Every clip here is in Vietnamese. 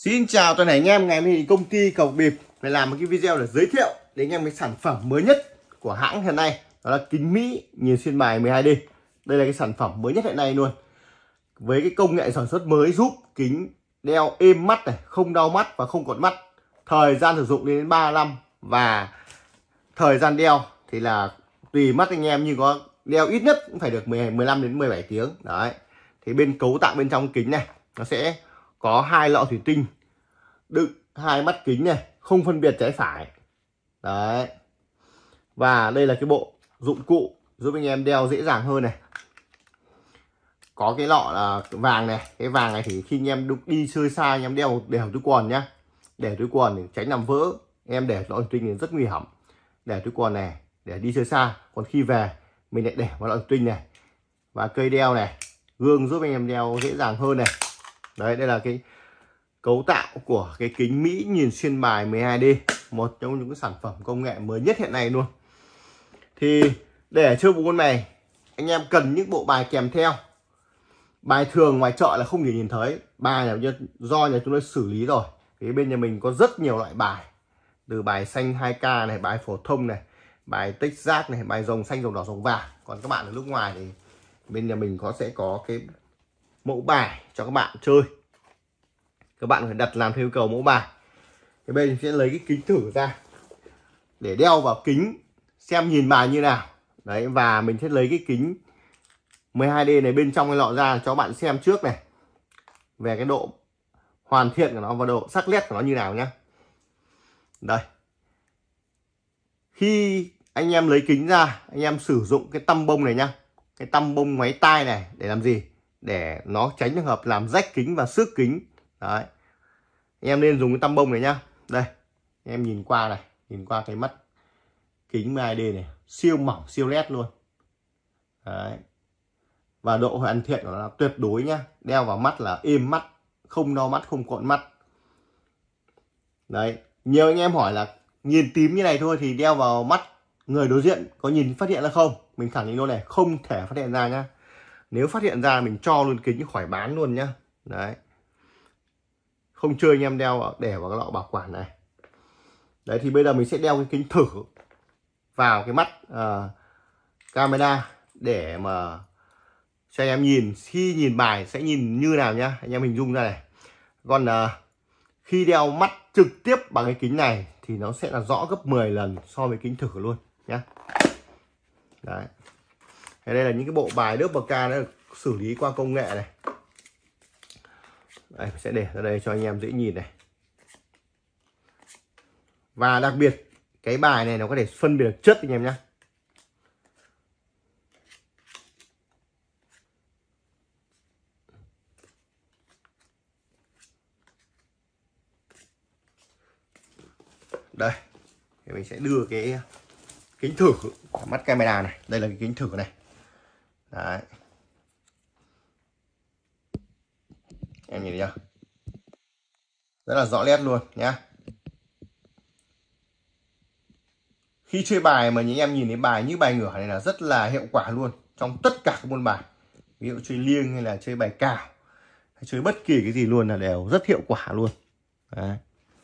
Xin chào toàn thể anh em, ngày hôm nay công ty Cầu Bịp phải làm một cái video để giới thiệu đến anh em cái sản phẩm mới nhất của hãng hiện nay, đó là kính Mỹ nhìn xuyên bài 12D. Đây là cái sản phẩm mới nhất hiện nay luôn, với cái công nghệ sản xuất mới giúp kính đeo êm mắt này, không đau mắt và không cột mắt, thời gian sử dụng đến 3 năm và thời gian đeo thì là tùy mắt anh em, nhưng có đeo ít nhất cũng phải được 15 đến 17 tiếng đấy. Thì bên cấu tạo bên trong kính này nó sẽ có hai lọ thủy tinh đựng hai mắt kính này, không phân biệt trái phải đấy. Và đây là cái bộ dụng cụ giúp anh em đeo dễ dàng hơn này. Có cái lọ là vàng này, cái vàng này thì khi anh em đi chơi xa anh em đeo để túi quần nhá, để túi quần để tránh làm vỡ. Em để lọ thủy tinh thì rất nguy hiểm, để túi quần này để đi chơi xa. Còn khi về mình lại để vào lọ thủy tinh này. Và cây đeo này, gương giúp anh em đeo dễ dàng hơn này. Đấy, đây là cái cấu tạo của cái kính Mỹ nhìn xuyên bài 12D, một trong những cái sản phẩm công nghệ mới nhất hiện nay luôn. Thì để chơi bộ môn này anh em cần những bộ bài kèm theo. Bài thường ngoài chợ là không thể nhìn thấy, bài là do nhà chúng tôi xử lý rồi. Thì bên nhà mình có rất nhiều loại bài, từ bài xanh 2K này, bài phổ thông này, bài Texas này, bài rồng xanh, rồng đỏ, rồng vàng. Còn các bạn ở nước ngoài thì bên nhà mình sẽ có cái mẫu bài cho các bạn chơi. Các bạn phải đặt làm theo yêu cầu mẫu bài. Thì bây giờ sẽ lấy cái kính thử ra để đeo vào kính xem nhìn bài như nào. Đấy, và mình sẽ lấy cái kính 12D này bên trong cái lọ ra cho các bạn xem trước này, về cái độ hoàn thiện của nó và độ sắc nét của nó như nào nhá. Đây, khi anh em lấy kính ra, anh em sử dụng cái tăm bông này nhá, cái tăm bông ngoáy tai này để làm gì? Để nó tránh trường hợp làm rách kính và xước kính. Đấy, anh em nên dùng cái tăm bông này nhá. Đây, anh em nhìn qua này, nhìn qua cái mắt kính 12D này, siêu mỏng, siêu nét luôn. Đấy, và độ hoàn thiện của nó là tuyệt đối nhá. Đeo vào mắt là êm mắt, không đau mắt, không cộn mắt. Đấy, nhiều anh em hỏi là nhìn tím như này thôi thì đeo vào mắt người đối diện có nhìn phát hiện ra không? Mình thẳng định luôn này, không thể phát hiện ra nhá. Nếu phát hiện ra mình cho luôn kính khỏi bán luôn nhá. Đấy, không chơi anh em đeo để vào cái lọ bảo quản này. Đấy, thì bây giờ mình sẽ đeo cái kính thử vào cái mắt camera để mà cho anh em nhìn, khi nhìn bài sẽ nhìn như nào nhá. Anh em hình dung ra này. Còn khi đeo mắt trực tiếp bằng cái kính này thì nó sẽ là rõ gấp 10 lần so với kính thử luôn nhá. Đấy, đây là những cái bộ bài đớp bậc ca đã được xử lý qua công nghệ này. Đây, sẽ để ra đây cho anh em dễ nhìn này. Và đặc biệt cái bài này nó có thể phân biệt được chất anh em nhé. Đây, thì mình sẽ đưa cái kính thử mắt camera này. Đây là cái kính thử này. Đấy, em nhìn thấy chưa? Rất là rõ nét luôn nhá. Khi chơi bài mà những em nhìn thấy bài như bài ngửa này là rất là hiệu quả luôn trong tất cả các môn bài. Ví dụ chơi liêng hay là chơi bài cào hay chơi bất kỳ cái gì luôn là đều rất hiệu quả luôn. Đấy.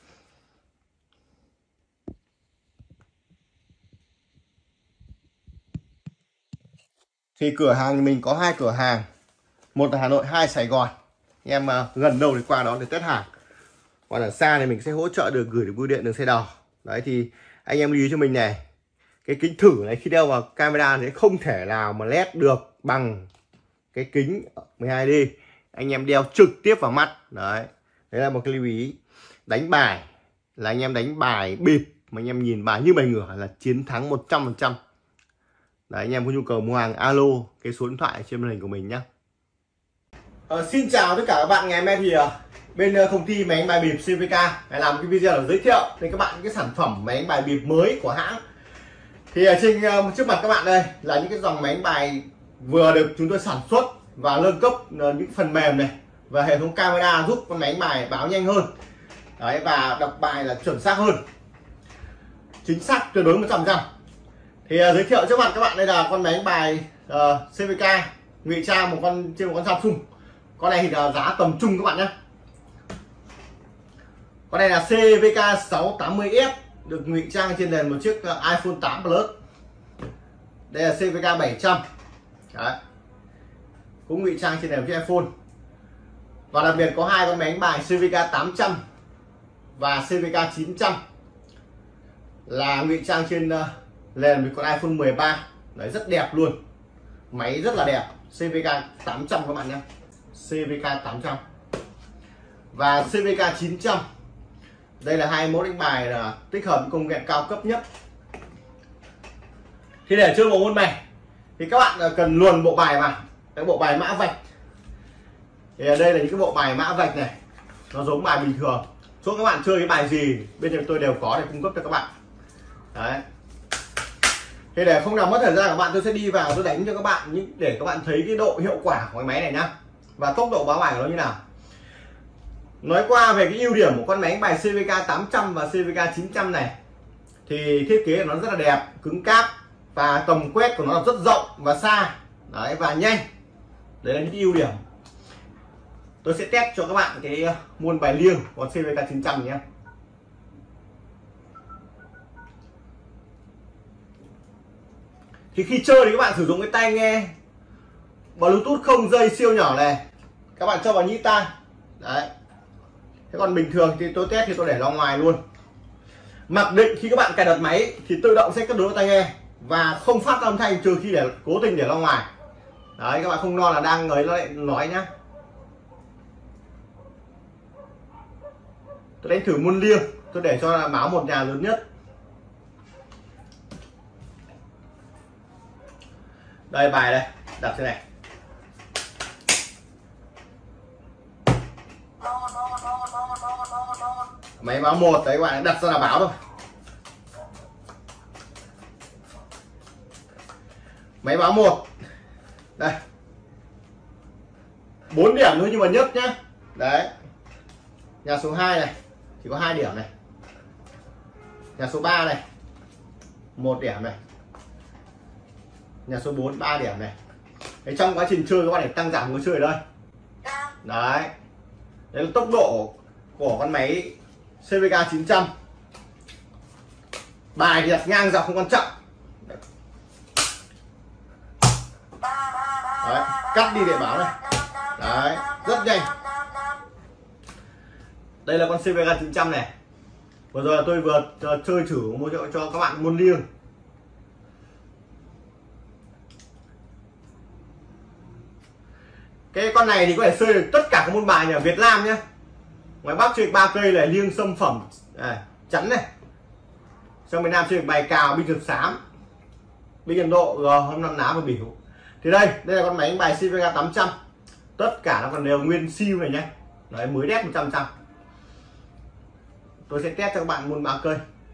Thì cửa hàng thì mình có hai cửa hàng, một là Hà Nội, hai Sài Gòn. Em gần đâu thì qua đó để test hàng. Còn ở xa thì mình sẽ hỗ trợ được gửi được bưu điện, đường xe đò. Đấy, thì anh em lưu ý cho mình này, cái kính thử này khi đeo vào camera thì không thể nào mà led được bằng cái kính 12D. Anh em đeo trực tiếp vào mắt. Đấy, đấy là một cái lưu ý. Đánh bài là anh em đánh bài bịp mà anh em nhìn bài như bài ngửa là chiến thắng 100%. Đấy, anh em có nhu cầu mua hàng alo cái số điện thoại trên màn hình của mình nhé. Xin chào tất cả các bạn. Ngày hôm nay thì bên công ty máy đánh bài bịp CVK lại làm một cái video để giới thiệu đến các bạn những cái sản phẩm máy đánh bài bịp mới của hãng. Thì ở trên trước mặt các bạn đây là những cái dòng máy đánh bài vừa được chúng tôi sản xuất và nâng cấp những phần mềm này và hệ thống camera giúp con máy đánh bài báo nhanh hơn. Đấy, và đọc bài là chuẩn xác hơn, chính xác tuyệt đối 100%. Thì giới thiệu trước mặt các bạn đây là con máy đánh bài CVK ngụy trang trên một con Samsung. Con này thì là giá tầm trung các bạn nhé. Con này là CVK 680S, được ngụy trang trên nền một chiếc iPhone 8 Plus. Đây là CVK 700. Đấy. Cũng ngụy trang trên nền một chiếc iPhone. Và đặc biệt có hai con máy đánh bài CVK 800 và CVK 900 là ngụy trang trên nền một con iPhone 13. Đấy, rất đẹp luôn. Máy rất là đẹp. CVK 800 các bạn nhé. CVK 800 và CVK 900. Đây là hai mẫu đánh bài là tích hợp công nghệ cao cấp nhất. Thì để chơi bộ môn này thì các bạn cần luồn bộ bài vào, cái bộ bài mã vạch. Thì ở đây là những cái bộ bài mã vạch này, nó giống bài bình thường. Số các bạn chơi cái bài gì bên trong tôi đều có để cung cấp cho các bạn. Đấy. Thì để không làm mất thời gian của các bạn, tôi sẽ đi vào tôi đánh cho các bạn để các bạn thấy cái độ hiệu quả của cái máy này nhá, và tốc độ báo bài của nó như nào. Nói qua về cái ưu điểm của con máy đánh bài CVK 800 và CVK 900 này, thì thiết kế của nó rất là đẹp, cứng cáp, và tầm quét của nó rất rộng và xa. Đấy, và nhanh. Đấy là những cái ưu điểm. Tôi sẽ test cho các bạn cái muôn bài liêng của CVK 900 nhé. Thì khi chơi thì các bạn sử dụng cái tai nghe Bluetooth không dây siêu nhỏ này, các bạn cho vào nhĩ tai. Đấy. Thế còn bình thường thì tôi test thì tôi để ra ngoài luôn. Mặc định khi các bạn cài đặt máy thì tự động sẽ kết nối tai nghe và không phát âm thanh trừ khi để cố tình để ra ngoài. Đấy, các bạn không lo là đang người nó lại nói nhá. Tôi đánh thử muôn liêng, tôi để cho là báo một nhà lớn nhất. Đây bài đây, đặt thế này. Máy báo một đấy, các bạn đặt ra là báo thôi. Máy báo một. Đây. 4 điểm thôi nhưng mà nhất nhá. Đấy. Nhà số 2 này chỉ có 2 điểm này. Nhà số 3 này 1 điểm này. Nhà số 4 3 điểm này. Đấy, trong quá trình chơi các bạn để tăng giảm người chơi ở đây. Đấy. Đấy là tốc độ của con máy CVK 900. Bài thì đặt ngang dọc không quan trọng. Đấy, cắt đi để báo này. Đấy, rất nhanh. Đây là con CVK 900 này. Vừa rồi là tôi vừa chơi thử mua cho các bạn môn liêng. Cái con này thì có thể chơi được tất cả các môn bài ở Việt Nam nhé. Ngoài Bắc chơi 3 cây là liêng xâm phẩm này, chắn này. Trong miền Nam chơi bài cào, binh rực xám, binh Ấn Độ, hôm năm ná và biểu. Thì đây là con máy đánh bài CVK 800. Tất cả nó còn đều nguyên siêu này nhé. Đấy, mới đét 100%. Tôi sẽ test cho các bạn môn 3 cây.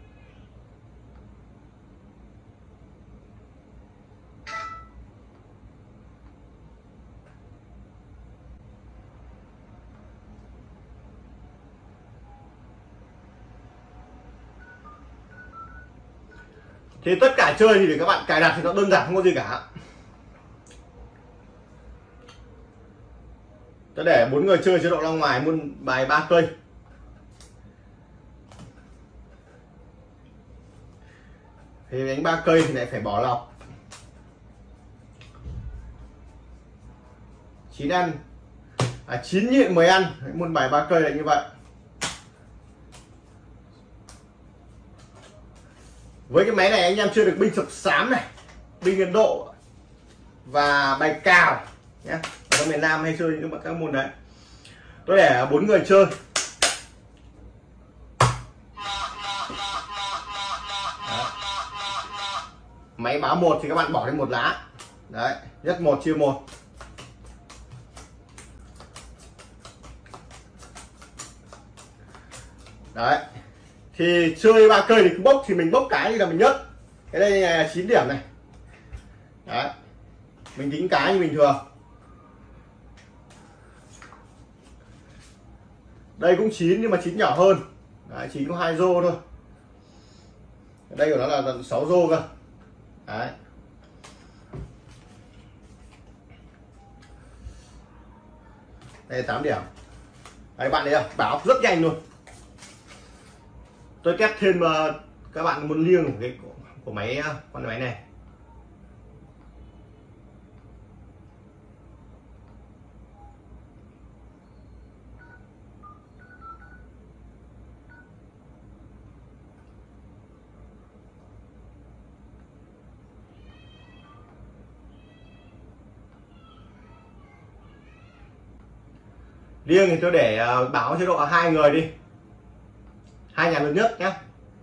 Thì tất cả chơi thì để các bạn cài đặt thì nó đơn giản, không có gì cả. Tôi để 4 người chơi chế độ ra ngoài muôn bài 3 cây. Thì đánh 3 cây thì lại phải bỏ lọc. 9 ăn 9 nhịn 10 ăn, muôn bài 3 cây là như vậy. Với cái máy này anh em chơi được binh sập xám này, binh Ấn Độ và bài cào nhé. Ở miền Nam hay chơi những các môn đấy. Tôi để 4 người chơi. Đấy. Máy báo 1 thì các bạn bỏ lên 1 lá. Đấy, nhất 1 chia 1. Đấy. Thì chơi 3 cây thì cứ bốc thì mình bốc cái như là mình nhất. Cái đây là 9 điểm này. Đấy. Mình tính cái như bình thường. Đây cũng 9 nhưng mà 9 nhỏ hơn. Đấy, 9 có 2 rô thôi. Đây của nó là tận 6 rô cơ. Đấy. Đây là 8 điểm. Đấy bạn thấy không? Báo rất nhanh luôn. tôi test thêm các bạn muốn liêng của máy con máy này. Liêng thì tôi để báo chế độ 2 người đi, 2 nhà lớn nhất nhé,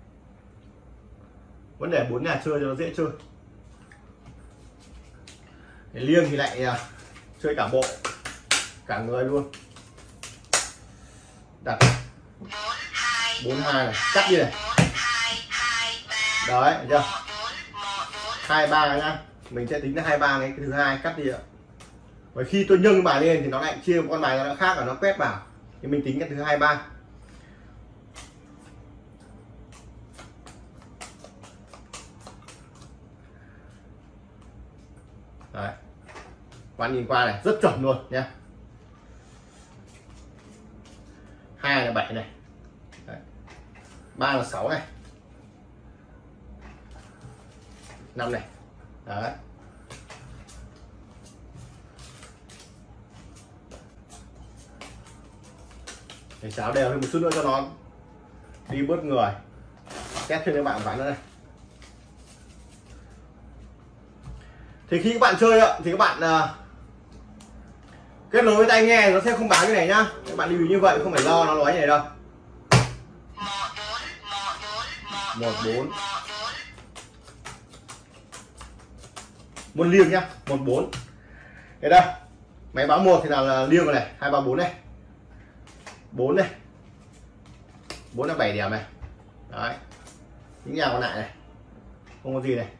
vẫn để 4 nhà chơi cho nó dễ chơi. Để liêng thì lại chơi cả bộ, cả người luôn. Đặt 42 này, cắt đi này. Đấy, được chưa? 23 nhá. Mình sẽ tính là 23 cái thứ hai cắt đi ạ. Bởi khi tôi nâng bài lên thì nó lại chia một con bài nó khác và nó quét vào. Thì mình tính cái thứ 23. Đấy. Bạn nhìn qua này, rất chuẩn luôn nhé. 2 là 7 này. Đấy. 3 là 6 này. 5 này. Đấy. Để cháo đều thêm một chút nữa cho nó đi bớt người. Test thêm cho bạn ván nữa này. Thì khi các bạn chơi thì các bạn kết nối với tai nghe nó sẽ không báo cái này nhá. Các bạn lưu ý như vậy, không phải lo nó nói như này đâu. 14 muốn liêng nhá, 14. Đây đây. Máy báo 1 thì là liêng rồi này, 2 3 4 này. 4 này. 4 là 7 điểm này. Đấy. Những nhà còn lại này. Không có gì này.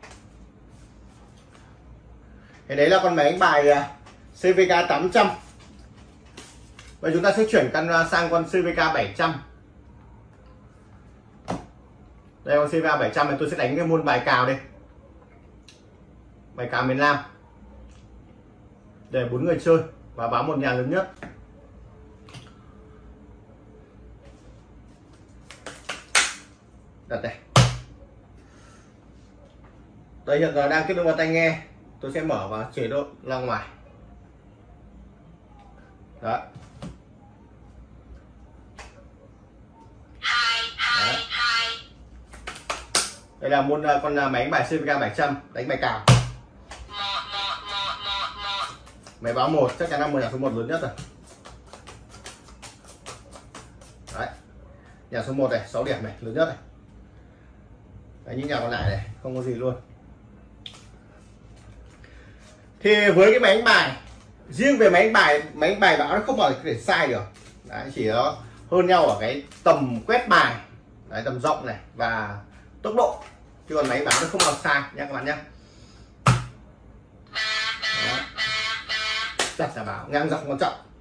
Cái đấy là con máy đánh bài CVK 800. Và chúng ta sẽ chuyển căn sang con CVK 700. Đây con CVK 700 này tôi sẽ đánh cái môn bài cào đây. Bài cào miền Nam. Để 4 người chơi và báo một nhà lớn nhất. Đặt đây. Đây hiện giờ đang kết nối vào tai nghe. Tôi sẽ mở vào chế độ ra ngoài. Đó. Đây là môn con máy đánh bài CVK 700 đánh bài cào. Máy báo 1 chắc chắn là 10 nhà số 1 lớn nhất rồi. Đấy. Nhà số 1 này, 6 điểm này, lớn nhất này. Đấy, những nhà còn lại này, không có gì luôn. Thì với cái máy đánh bài, riêng về máy đánh bài báo nó không bao giờ có thể sai được. Đấy, chỉ nó hơn nhau ở cái tầm quét bài, đấy, tầm rộng này và tốc độ. Chứ còn máy báo nó không bao giờ sai nhé các bạn nhé. Đặt giả bảo ngang dọc quan trọng.